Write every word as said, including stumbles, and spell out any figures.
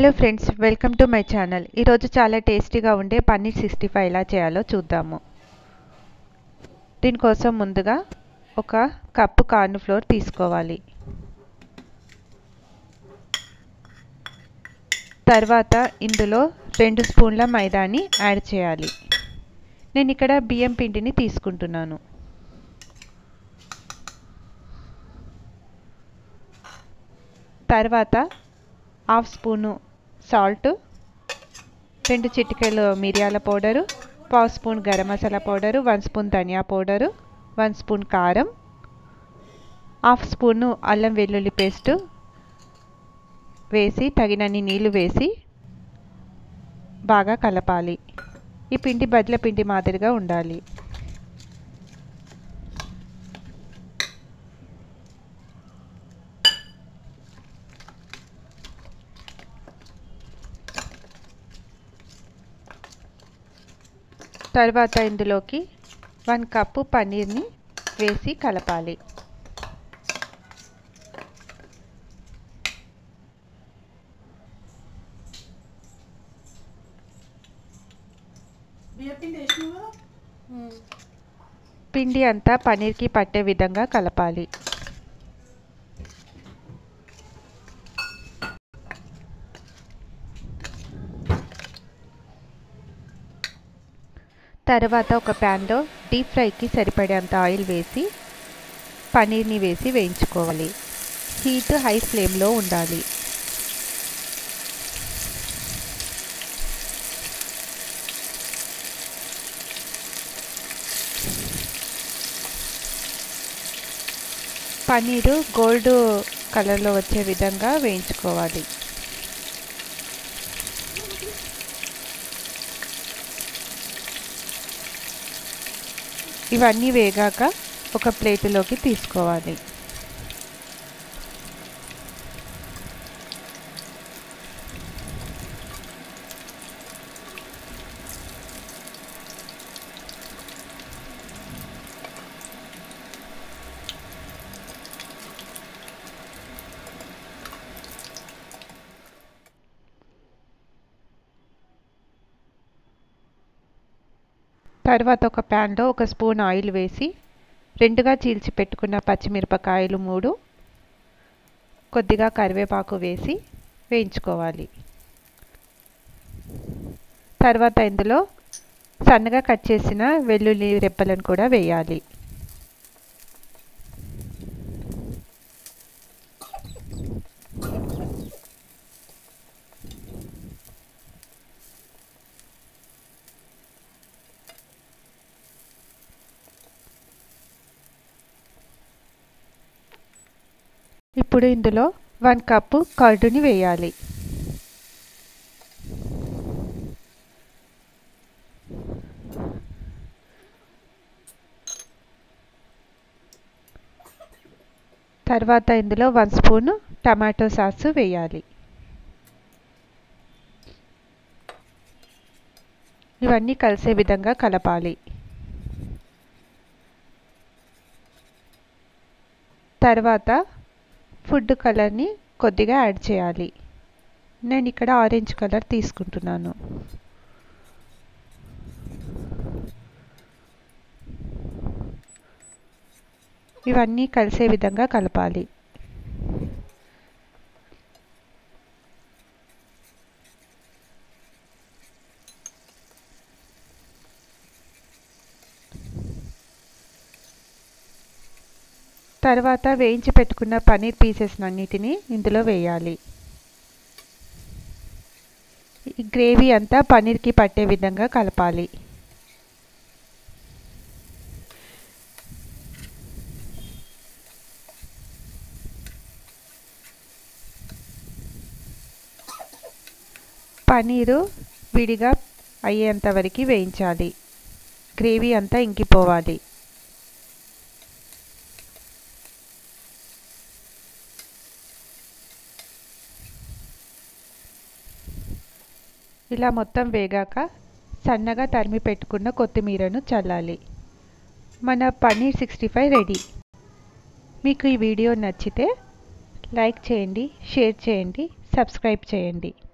Hello friends, welcome to my channel. ఈరోజు చాలా టేస్టీగా ఉండే పన్నీర్ సిక్స్టీ ఫైవ్ ఎలా చేయాలో చూద్దాము. దీనికోసం ముందుగా ఒక కప్పు కార్న్ ఫ్లోర్ తీసుకోవాలి. తర్వాత ఇందులో రెండు స్పూన్ల మైదాని యాడ్ చేయాలి. నేను ఇక్కడ బియ్యం పిండిని తీసుకుంటున్నాను. తర్వాత హాఫ్ స్పూను సాల్ట్, రెండు చిటికెలు మిరియాల పౌడరు, పావు spoon garam masala powder, one spoon ధనియా పౌడరు, వన్ స్పూన్ కారం, హాఫ్ స్పూను అల్లం వెల్లుల్లి పేస్టు వేసి తగినన్ని నీళ్లు వేసి బాగా కలపాలి. ఈ పిండి బజ్ల పిండి మాదిరిగా ఉండాలి. తర్వాత ఇందులోకి వన్ కప్పు పన్నీర్ని వేసి కలపాలి. పిండి అంతా పన్నీర్కి పట్టే విధంగా కలపాలి. తర్వాత ఒక ప్యాన్లో డీప్ ఫ్రైకి సరిపడేంత ఆయిల్ వేసి పన్నీర్ని వేసి వేయించుకోవాలి. హీట్ హై ఫ్లేమ్లో ఉండాలి. పన్నీరు గోల్డ్ కలర్లో వచ్చే విధంగా వేయించుకోవాలి. ఇవన్నీ వేగాక ఒక ప్లేటులోకి తీసుకోవాలి. తర్వాత ఒక ప్యాన్లో ఒక స్పూన్ ఆయిల్ వేసి రెండుగా చీల్చి పెట్టుకున్న పచ్చిమిరపకాయలు మూడు, కొద్దిగా కరివేపాకు వేసి వేయించుకోవాలి. తర్వాత ఇందులో సన్నగా కట్ చేసిన వెల్లుల్లి రెబ్బలను కూడా వేయాలి. ఇప్పుడు ఇందులో వన్ కప్పు కర్డుని వేయాలి. తర్వాత ఇందులో వన్ స్పూను టమాటో సాస్ వేయాలి. ఇవన్నీ కలిసే విధంగా కలపాలి. తర్వాత ఫుడ్ కలర్ని కొద్దిగా యాడ్ చేయాలి. నేను ఇక్కడ ఆరెంజ్ కలర్ తీసుకుంటున్నాను. ఇవన్నీ కలిసే విధంగా కలపాలి. తర్వాత వేయించి పెట్టుకున్న పన్నీర్ పీసెస్ అన్నిటినీ ఇందులో వేయాలి. ఈ గ్రేవీ అంతా పన్నీర్కి పట్టే విధంగా కలపాలి. పన్నీరు విడిగా అయ్యేంత వరకు వేయించాలి. గ్రేవీ అంతా ఇంకిపోవాలి. ఇలా మొత్తం వేగాక సన్నగా తరిమి పెట్టుకున్న కొత్తిమీరను చల్లాలి. మన పన్నీర్ సిక్స్టీ ఫైవ్ రెడీ. మీకు ఈ వీడియో నచ్చితే లైక్ చేయండి, షేర్ చేయండి, సబ్స్క్రైబ్ చేయండి.